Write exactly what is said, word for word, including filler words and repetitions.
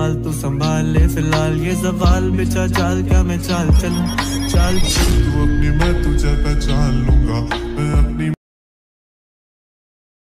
माल तू संभाल ले फिलहाल ये सवाल बेचा चाल क्या मैं चाल चलूं चाल तू अपनी मैं तुझे पहचान लूंगा